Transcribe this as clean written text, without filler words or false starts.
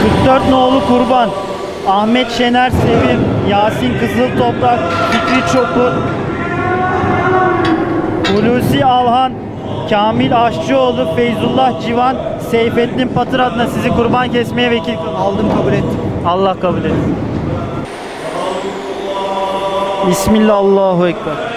44 nolu kurban. Ahmet Şener Sevim, Yasin Kızıltoprak, Fikri Çopur, Hulusi Alhan, Kamil Aşçıoğlu, Feyzullah Civan, Seyfettin Patır adına sizi kurban kesmeye vekil kıldım. Aldım, kabul ettim. Allah kabul etsin. Bismillah, Allahu Ekber.